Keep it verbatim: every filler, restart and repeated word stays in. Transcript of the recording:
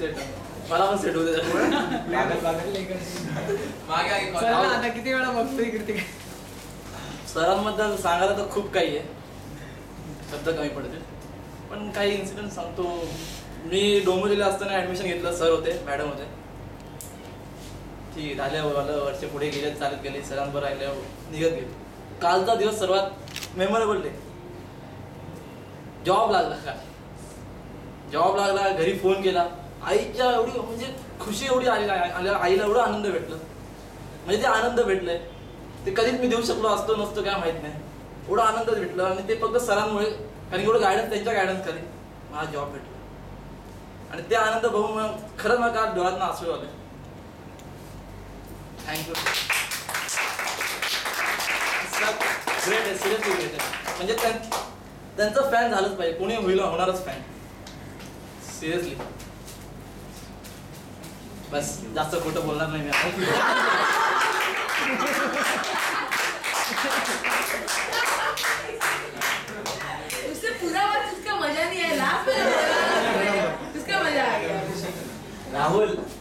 मला पण सेट होते आता किती वेळा बघतोय कृतिक. सरांबद्दल सांगायला तर खूप काही आहे, शब्द कमी पडते, पण काही इन्सिडेंट सांगतो. मी डोंबिवलीला असताना ऍडमिशन घेतलं, सर होते, मॅडम होते. ठीक झाल्या वर्ष पुढे गेले, चालत गेले, सरांवर राहिले, निघत गेले. कालचा दिवस सर्वात मेमोरेबल डे. जॉब लागला का, जॉब लागला, घरी फोन केला, आईच्या एवढी म्हणजे खुशी एवढी आली, आईला एवढा आनंद भेटला, म्हणजे ते आनंद भेटलंय ते कधीच मी देऊ शकलो असतो नसतो काय माहित नाही. एवढा आनंद भेटला आणि ते फक्त सरांमुळे, कारण एवढं गायडन्स, त्यांच्या गायडन्स खाली मला जॉब भेटला आणि ते आनंद बघून खरंच मला काल डोळ्यातनं आसू आले. थँक्यू. ग्रेट आहे, सिरियसली ग्रेट आहे. म्हणजे त्यांचं फॅन झालंच पाहिजे, कोणी होईल होणारच फॅन, सिरियसली. बस जास्त खोटं बोलणार नाही मी. उससे पूरा बात उसका मजा नहीं आया, लास्ट में उसका मजा आ गया. राहुल